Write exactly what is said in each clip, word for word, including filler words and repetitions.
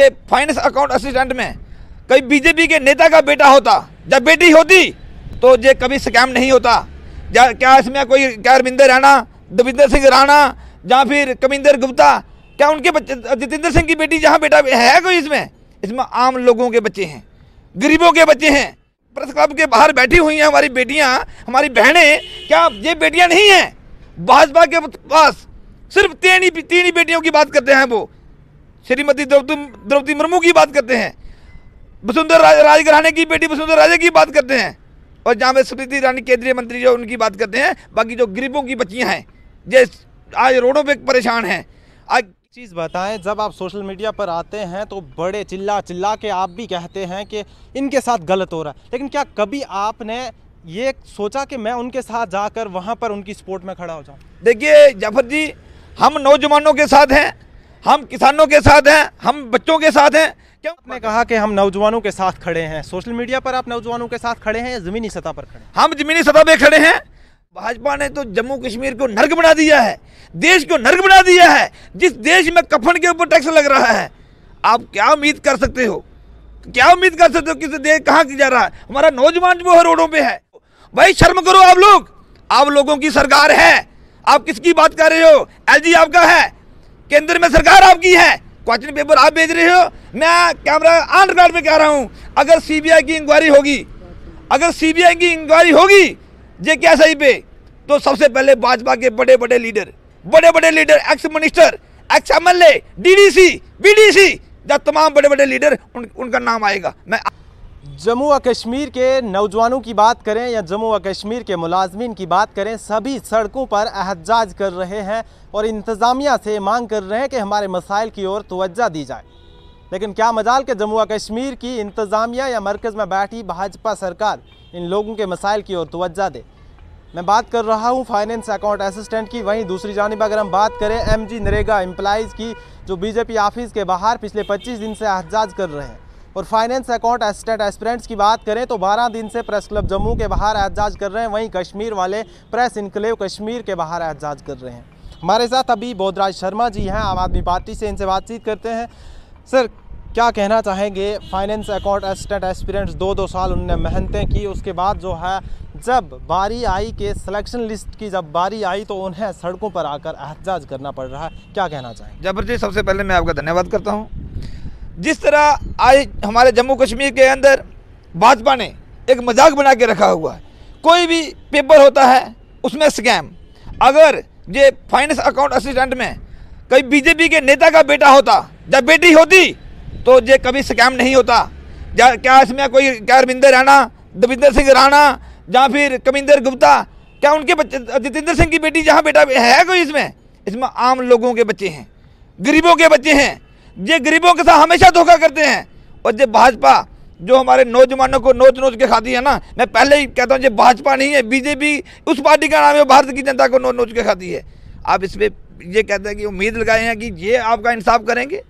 ये finance account assistant में कभी बीजेपी के नेता का बेटा होता, जब बेटी होती तो ये कभी स्कैम नहीं होता। क्या इसमें कोई क्या रविंदर राणा, दविंदर सिंह राणा या फिर कविंदर गुप्ता, क्या उनके बच्चे जितेंद्र सिंह की बेटी जहाँ बेटा है कोई इसमें? इसमें आम लोगों के बच्चे हैं, गरीबों के बच्चे हैं। प्रेस क्लब के बाहर बैठी हुई हैं हमारी बेटियां, हमारी बहनें, क्या ये बेटियां नहीं हैं? भाजपा के पास सिर्फ तीन ही तीन ही बेटियों की बात करते हैं, वो श्रीमती द्रौपदी द्रौपदी मुर्मू की बात करते हैं, वसुंधरा राजघराने की बेटी वसुंधरा राजे की बात करते हैं, और जहाँ पे स्मृति ईरानी केंद्रीय मंत्री जो उनकी बात करते हैं। बाकी जो गरीबों की बच्चियां हैं जो आज रोडों पे परेशान हैं। आज चीज़ बताएं, जब आप सोशल मीडिया पर आते हैं तो बड़े चिल्ला चिल्ला के आप भी कहते हैं कि इनके साथ गलत हो रहा है, लेकिन क्या कभी आपने ये सोचा कि मैं उनके साथ जाकर वहाँ पर उनकी सपोर्ट में खड़ा हो जाऊँ? देखिए जाफर जी, हम नौजवानों के साथ हैं, हम किसानों के साथ हैं, हम बच्चों के साथ हैं। क्यों आपने कहा कि हम नौजवानों के साथ खड़े हैं, सोशल मीडिया पर आप नौजवानों के साथ खड़े हैं या ज़मीनी सतह पर खड़े हैं? हम ज़मीनी सतह पे खड़े हैं। भाजपा ने तो जम्मू कश्मीर को नर्क बना दिया है, देश को नर्क बना दिया है। जिस देश में कफन के ऊपर टैक्स लग रहा है, आप क्या उम्मीद कर सकते हो? क्या उम्मीद कर सकते हो किस देश कहाँ की जा रहा है? हमारा नौजवान जो है रोडों पे है। भाई शर्म करो आप लोग, आप लोगों की सरकार है, आप किसकी बात कर रहे हो? एलजी आपका है, केंद्र में सरकार आपकी है, क्वेश्चन पेपर आप भेज रहे हो। मैं कैमरा ऑन रिकॉर्ड पे कह रहा हूँ, अगर सीबीआई की इंक्वायरी होगी, अगर सीबीआई की इंक्वायरी होगी जे क्या सही पे, तो सबसे पहले भाजपा के बड़े बड़े लीडर, बड़े बड़े leader, ex minister, ex MLA, DDC, BDC, जब तमाम बड़े बड़े लीडर उन, उनका नाम आएगा। मैं जम्मू व कश्मीर के नौजवानों की बात करें या जम्मू व कश्मीर के मुलाजमीन की बात करें, सभी सड़कों पर एहतजाज कर रहे हैं और इंतज़ामिया से मांग कर रहे हैं कि हमारे मसाइल की ओर तवज्जो दी जाए। लेकिन क्या मजाल के जम्मू व कश्मीर की इंतज़ामिया या मरकज़ में बैठी भाजपा सरकार इन लोगों के मसाइल की ओर तवज्जो दे। मैं बात कर रहा हूं फाइनेंस अकाउंट असिस्टेंट की। वहीं दूसरी जानिब अगर हम बात करें एमजी नरेगा एम्प्लॉइज़ की, जो बीजेपी ऑफिस के बाहर पिछले पच्चीस दिन से एहतजाज कर रहे हैं, और फाइनेंस अकाउंट असिस्टेंट एस्पिरेंट्स की बात करें तो बारह दिन से प्रेस क्लब जम्मू के बाहर एहतजाज कर रहे हैं। वहीं कश्मीर वाले प्रेस इनक्लेव कश्मीर के बाहर एहतजाज कर रहे हैं। हमारे साथ अभी बोधराज शर्मा जी हैं, आम आदमी पार्टी से, इनसे बातचीत करते हैं। सर, क्या कहना चाहेंगे? फाइनेंस अकाउंट असिस्टेंट एस्पिरेंट्स दो दो साल उन्होंने मेहनतें की, उसके बाद जो है जब बारी आई कि सिलेक्शन लिस्ट की जब बारी आई तो उन्हें सड़कों पर आकर एहतजाज करना पड़ रहा है, क्या कहना चाहेंगे? जबर जी, सबसे पहले मैं आपका धन्यवाद करता हूँ। जिस तरह आज हमारे जम्मू कश्मीर के अंदर भाजपा ने एक मजाक बना के रखा हुआ है, कोई भी पेपर होता है उसमें स्कैम। अगर ये फाइनेंस अकाउंट असिस्टेंट में कभी बीजेपी के नेता का बेटा होता, जब बेटी होती तो ये कभी स्कैम नहीं होता। क्या इसमें कोई क्या रविंदर राणा, दविंदर सिंह राणा या फिर कविंदर गुप्ता, क्या उनके बच्चे जितेंद्र सिंह की बेटी जहाँ बेटा है कोई इसमें? इसमें आम लोगों के बच्चे हैं, गरीबों के बच्चे हैं। ये गरीबों के साथ हमेशा धोखा करते हैं। और ये भाजपा जो हमारे नौजवानों को नोच नोच के खाती है ना, मैं पहले ही कहता हूँ ये भाजपा नहीं है, बीजेपी उस पार्टी का नाम है, भारत की जनता को नोच नोच के खाती है। आप इस पर ये कहते हैं कि उम्मीद लगाए हैं कि ये आपका इंसाफ करेंगे।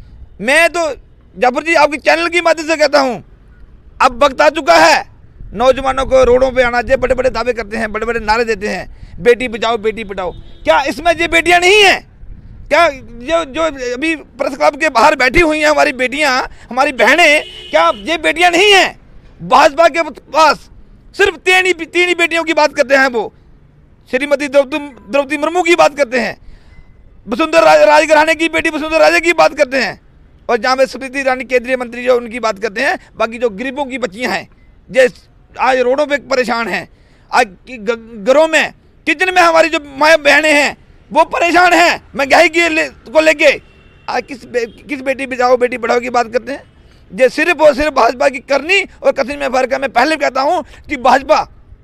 मैं तो जाफर जी आपके चैनल की मदद से कहता हूँ, अब वक्त आ चुका है नौजवानों को रोडों पे आना। जो बड़े बड़े दावे करते हैं, बड़े बड़े नारे देते हैं, बेटी बचाओ बेटी पढ़ाओ, क्या इसमें ये बेटियां नहीं हैं? क्या जो जो अभी प्रेस क्लब के बाहर बैठी हुई हैं हमारी बेटियां, हमारी बहनें, क्या ये बेटियां नहीं हैं? भाजपा के पास सिर्फ तीन ही तीन ही बेटियों की बात करते हैं, वो श्रीमती द्रौपदी द्रौपदी मुर्मू की बात करते हैं, वसुंधरा राजघराने की बेटी वसुंधरा राजे की बात करते हैं, और जहाँ पे स्मृति ईरानी केंद्रीय मंत्री जो उनकी बात करते हैं। बाकी जो गरीबों की बच्चियां हैं जो आज रोडों पे परेशान हैं, आज घरों में किचन में हमारी जो माँ बहनें हैं वो परेशान हैं महंगाई के ले, को लेके। आज किस बे, किस बेटी बचाओ बेटी पढ़ाओ की बात करते हैं? ये सिर्फ और सिर्फ भाजपा की करनी और कसनी में फर्क है। मैं पहले कहता हूँ कि भाजपा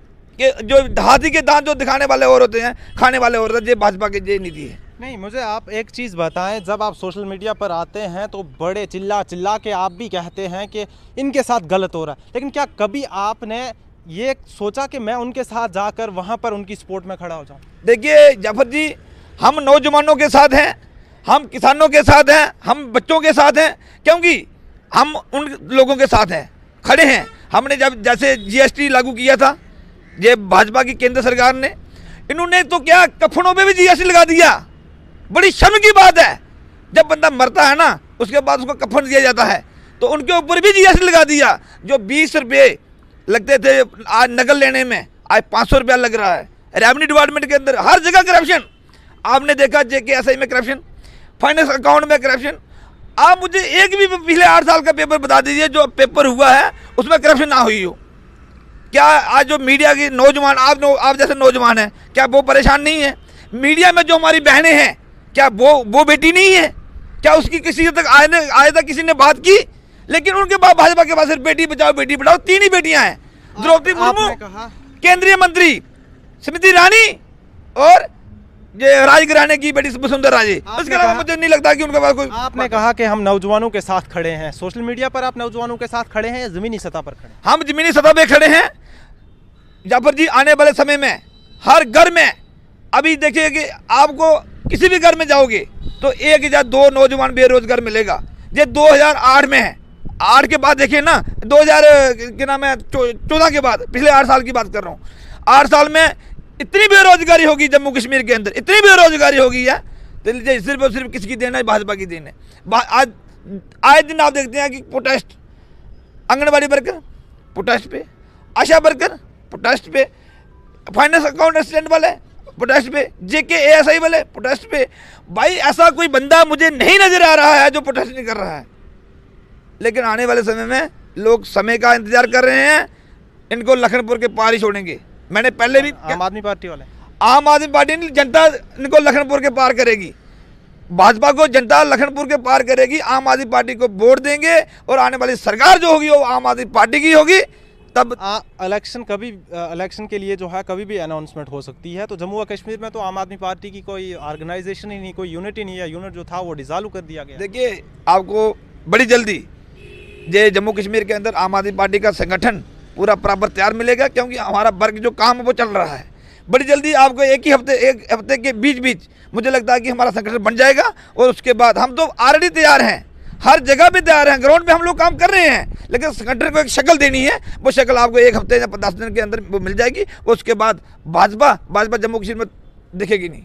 के जो हाथी के दांत जो दिखाने वाले और होते हैं, खाने वाले और होते हैं, ये भाजपा की ये नीति है। नहीं, मुझे आप एक चीज़ बताएं, जब आप सोशल मीडिया पर आते हैं तो बड़े चिल्ला चिल्ला के आप भी कहते हैं कि इनके साथ गलत हो रहा है, लेकिन क्या कभी आपने ये सोचा कि मैं उनके साथ जाकर वहाँ पर उनकी सपोर्ट में खड़ा हो जाऊँ? देखिए जाफर जी, हम नौजवानों के साथ हैं, हम किसानों के साथ हैं, हम बच्चों के साथ हैं, क्योंकि हम उन लोगों के साथ हैं, खड़े हैं। हमने जब जैसे जीएसटी लागू किया था, ये भाजपा की केंद्र सरकार ने, इन्होंने तो क्या कफनों पे भी जीएसटी लगा दिया। बड़ी शर्म की बात है, जब बंदा मरता है ना उसके बाद उसको कफन दिया जाता है, तो उनके ऊपर भी जीएसटी लगा दिया। जो बीस रुपये लगते थे आज नकल लेने में, आज पाँच सौ रुपया लग रहा है। रेवेन्यू डिपार्टमेंट के अंदर हर जगह करप्शन। आपने देखा जेके एसआई में करप्शन, फाइनेंस अकाउंट में करप्शन। आप मुझे एक भी पिछले आठ साल का पेपर बता दीजिए जो पेपर हुआ है उसमें करप्शन ना हुई हो। क्या आज जो मीडिया की नौजवान, आप नो, आप जैसे नौजवान हैं, क्या वो परेशान नहीं है? मीडिया में जो हमारी बहनें हैं, क्या वो वो बेटी नहीं है? क्या उसकी किसी तक आए आए तक किसी ने बात की? लेकिन उनके बाद भाजपा के पास सिर्फ बेटी बचाओ बेटी पढ़ाओ, तीन ही बेटियां हैं। द्रौपदी मुर्मू केंद्रीय मंत्री, स्मृति ईरानी और ये राजघराने की बेटी वसुंधरा राजे। इसके अलावा मुझे नहीं लगता कि उनके पास कोई। आपने कहा कि हम नौजवानों के साथ खड़े हैं, सोशल मीडिया पर आप नौजवानों के साथ खड़े हैं या जमीनी सतह पर खड़े? हम जमीनी सतह पे खड़े हैं जाफर जी। आने वाले समय में हर घर में, अभी देखिए कि आपको किसी भी घर में जाओगे तो एक या दो नौजवान बेरोजगार मिलेगा। ये दो हज़ार आठ में है, आठ के बाद देखिए ना, दो हज़ार के नाम है चौदह के बाद, पिछले आठ साल की बात कर रहा हूँ। आठ साल में इतनी बेरोजगारी होगी जम्मू कश्मीर के अंदर, इतनी बेरोजगारी होगी है तो सिर्फ और सिर्फ किसकी देन है? भाजपा की देन है। आज आए दिन आप देखते हैं कि प्रोटेस्ट, आंगनबाड़ी वर्कर प्रोटेस्ट पे, आशा वर्कर प्रोटेस्ट पे, फाइनेंस अकाउंट असिस्टेंट वाले प्रोटेस्ट पे, जेके एएसआई वाले प्रोटेस्ट पे। भाई ऐसा कोई बंदा मुझे नहीं नजर आ रहा है जो प्रोटेस्ट नहीं कर रहा है। लेकिन आने वाले समय में लोग समय का इंतजार कर रहे हैं, इनको लखनपुर के पार ही छोड़ेंगे। मैंने पहले भी, आम आदमी पार्टी वाले, आम आदमी पार्टी नहीं, जनता इनको लखनपुर के पार करेगी। भाजपा को जनता लखनपुर के पार करेगी, आम आदमी पार्टी को वोट देंगे और आने वाली सरकार जो होगी वो आम आदमी पार्टी की होगी। तब इलेक्शन कभी इलेक्शन के लिए जो है कभी भी अनाउंसमेंट हो सकती है। तो जम्मू व कश्मीर में तो आम आदमी पार्टी की कोई ऑर्गेनाइजेशन ही नहीं, कोई यूनिट ही नहीं है। यूनिट जो था वो डिसॉल्व कर दिया गया। देखिए आपको बड़ी जल्दी ये जम्मू कश्मीर के अंदर आम आदमी पार्टी का संगठन पूरा बराबर तैयार मिलेगा, क्योंकि हमारा वर्ग जो काम है वो चल रहा है। बड़ी जल्दी आपको एक ही हफ्ते एक हफ्ते के बीच बीच मुझे लगता है कि हमारा संगठन बन जाएगा। और उसके बाद हम तो ऑलरेडी तैयार हैं, हर जगह पे तैयार हैं, ग्राउंड पे हम लोग काम कर रहे हैं। लेकिन संगठन को एक शक्ल देनी है, वो शक्ल आपको एक हफ्ते या दस दिन के अंदर वो मिल जाएगी। उसके बाद भाजपा भाजपा जम्मू कश्मीर में दिखेगी नहीं।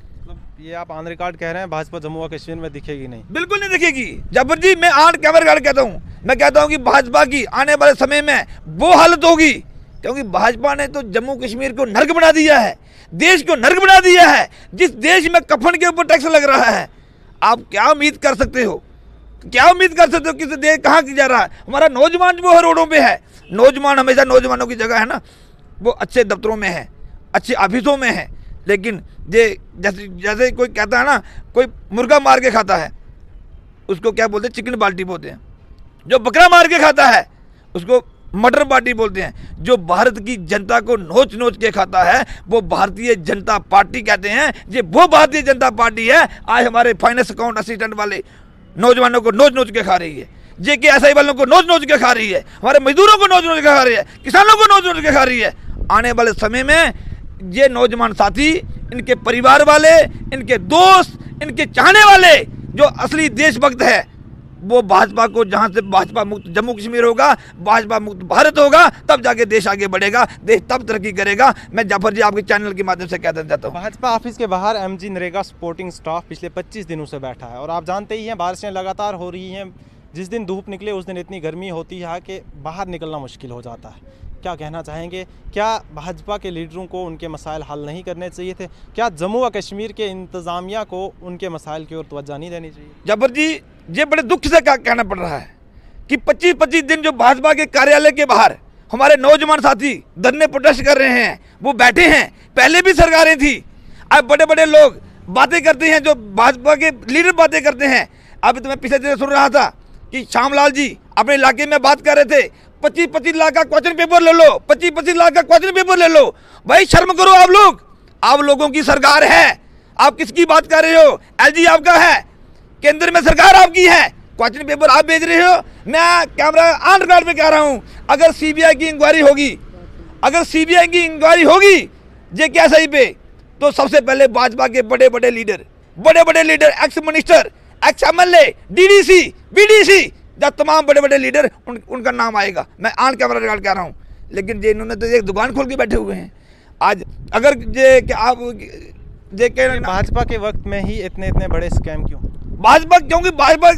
ये आप ऑन रिकॉर्ड कह रहे हैं भाजपा जम्मू व कश्मीर में दिखेगी नहीं? बिल्कुल नहीं दिखेगी जबर जी। मैं ऑन कैमरा गार्ड कहता हूँ, मैं कहता हूँ कि भाजपा की आने वाले समय में वो हालत होगी, क्योंकि भाजपा ने तो जम्मू कश्मीर को नर्क बना दिया है, देश को नर्क बना दिया है। जिस देश में कफन के ऊपर टैक्स लग रहा है, आप क्या उम्मीद कर सकते हो? क्या उम्मीद कर सकते हो किसी देश कहाँ की जा रहा है? हमारा नौजवान जो है रोडों पे है। नौजवान हमेशा नौजवानों की जगह है ना, वो अच्छे दफ्तरों में है, अच्छे ऑफिसों में है। लेकिन ये जैसे जैसे कोई कहता है ना, कोई मुर्गा मार के खाता है उसको क्या बोलते हैं? चिकन बाल्टी बोलते हैं। जो बकरा मार के खाता है उसको मटर बाटी बोलते हैं। जो भारत की जनता को नोच नोच के खाता है वो भारतीय जनता पार्टी कहते हैं। ये वो भारतीय जनता पार्टी है आज हमारे फाइनेंस अकाउंट असिस्टेंट वाले नौजवानों को नोच नोच के खा रही है, जेके एसआई वालों को नोच नोच के खा रही है, हमारे मजदूरों को नोच नोच के खा रही है, किसानों को नोच नोच के खा रही है। आने वाले समय में ये नौजवान साथी, इनके परिवार वाले, इनके दोस्त, इनके चाहने वाले जो असली देशभक्त है, वो भाजपा को, जहां से भाजपा मुक्त जम्मू कश्मीर होगा, भाजपा मुक्त भारत होगा, तब जाके देश आगे बढ़ेगा, देश तब तरक्की करेगा। मैं जाफर जी आपके चैनल के माध्यम से कहना चाहता हूँ। भाजपा ऑफिस के बाहर एमजी नरेगा सपोर्टिंग स्टाफ पिछले पच्चीस दिनों से बैठा है और आप जानते ही हैं बारिशें लगातार हो रही हैं। जिस दिन धूप निकले उस दिन इतनी गर्मी होती है कि बाहर निकलना मुश्किल हो जाता है। क्या कहना चाहेंगे? क्या भाजपा के लीडरों को उनके मसाइल हल नहीं करने चाहिए थे? क्या जम्मू व कश्मीर के इंतज़ामिया को उनके मसाइल की ओर तवज्जो नहीं देनी चाहिए? जबर जी, ये बड़े दुख से कहना पड़ रहा है कि पच्चीस पच्चीस दिन जो भाजपा के कार्यालय के बाहर हमारे नौजवान साथी धरने प्रोटेस्ट कर रहे हैं, वो बैठे हैं। पहले भी सरकारें थी, अब बड़े बड़े लोग बातें करते हैं, जो भाजपा के लीडर बातें करते हैं। अभी तो मैं पिछले दिन सुन रहा था कि श्यामलाल जी अपने इलाके में बात कर रहे थे, पच्चीस पच्चीस लाख का क्वेश्चन पेपर ले लो, पच्चीस पच्चीस लाख का क्वेश्चन पेपर ले लो। भाई शर्म करो आप लोग, आप लोगों की सरकार है, आप किसकी बात कर रहे हो? एलजी आपका है, केंद्र में सरकार आपकी है, क्वेश्चन पेपर आप भेज रहे हो। मैं कैमरा ऑन रिकॉर्ड में कह रहा हूं, अगर सीबीआई की इंक्वायरी होगी, अगर सीबीआई की इंक्वायरी होगी जेके एसआई पे, तो सबसे पहले भाजपा के बड़े बड़े लीडर, बड़े बड़े leader, ex minister, ex MLA, DDC, BDC, जब तमाम बड़े बड़े लीडर, उन, उनका नाम आएगा। मैं ऑन कैमरा रिकॉर्ड कह रहा हूँ। लेकिन जे इन्होंने तो एक दुकान खोल के बैठे हुए हैं। आज अगर जे कि आप जे के भाजपा के वक्त में ही इतने इतने बड़े स्कैम क्यों? भाजपा, क्योंकि भाजपा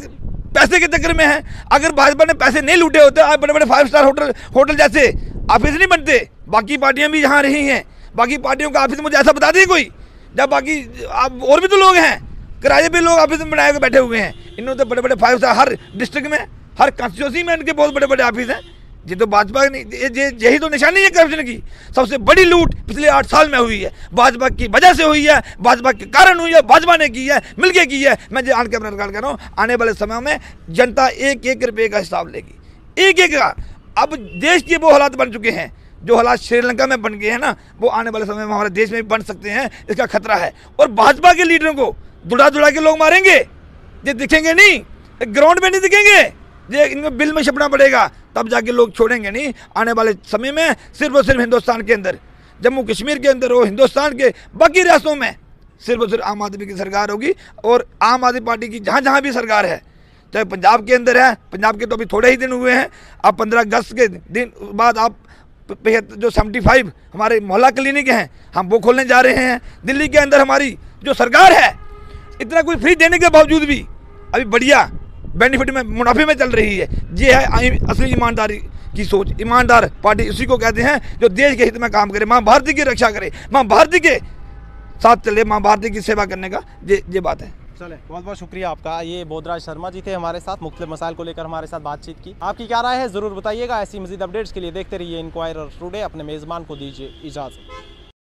पैसे के चक्कर में है। अगर भाजपा ने पैसे नहीं लूटे होते आज बड़े बड़े फाइव स्टार होटल होटल जैसे ऑफिस नहीं बनते। बाकी पार्टियां भी यहाँ रही हैं, बाकी पार्टियों का ऑफिस मुझे ऐसा बता दिए कोई, जब बाकी आप और भी तो लोग हैं, किराए पे लोग ऑफिस में बनाए हुए बैठे हुए हैं। इन्होंने तो बड़े बड़े फाइव स्टार हर डिस्ट्रिक्ट में, हर कॉन्स्टिट्यूंसी में इनके बहुत बड़े बड़े ऑफिस हैं। ये तो भाजपा नहीं, यही तो निशानी है करप्शन की। सबसे बड़ी लूट पिछले आठ साल में हुई है, भाजपा की वजह से हुई है, भाजपा के कारण हुई है, भाजपा ने की है, मिलके की है। मैं जो आन के अपना रिकॉर्ड कर रहा हूँ, आने वाले समय में जनता एक एक रुपये का हिसाब लेगी, एक एक का। अब देश के वो हालात बन चुके हैं, जो हालात श्रीलंका में बन गए हैं ना, वो आने वाले समय में हमारे देश में भी बन सकते हैं, इसका खतरा है। और भाजपा के लीडरों को दुड़ा दुड़ा के लोग मारेंगे, ये दिखेंगे नहीं, ग्राउंड में नहीं दिखेंगे, ये इनको बिल में छपना पड़ेगा, तब जाके लोग छोड़ेंगे नहीं। आने वाले समय में सिर्फ और सिर्फ हिंदुस्तान के अंदर, जम्मू कश्मीर के अंदर हो, हिंदुस्तान के बाकी रियासतों में सिर्फ और सिर्फ आम आदमी की सरकार होगी। और आम आदमी पार्टी की जहाँ जहाँ भी सरकार है, चाहे पंजाब के अंदर है, पंजाब के तो अभी थोड़े ही दिन हुए हैं, अब पंद्रह अगस्त के दिन बाद आप जो सेवेंटी फाइव हमारे मोहल्ला क्लिनिक हैं, हम वो खोलने जा रहे हैं। दिल्ली के अंदर हमारी जो सरकार है, इतना कुछ फ्री देने के बावजूद भी अभी बढ़िया बेनिफिट में, मुनाफे में चल रही है। ये है असली ईमानदारी की सोच। ईमानदार पार्टी उसी को कहते हैं जो देश के हित में काम करे, माँ भारती की रक्षा करे, माँ भारती के साथ चले, माँ भारती की सेवा करने का ये ये बात है। चले, बहुत बहुत शुक्रिया आपका। ये बोधराज शर्मा जी थे हमारे साथ, मुख्तलिफ मसाइल को लेकर हमारे साथ बातचीत की। आपकी क्या राय है ज़रूर बताइएगा। ऐसी मजीद अपडेट्स के लिए देखते रहिए इंक्वायरर टुडे। अपने मेज़बान को दीजिए इजाज़त।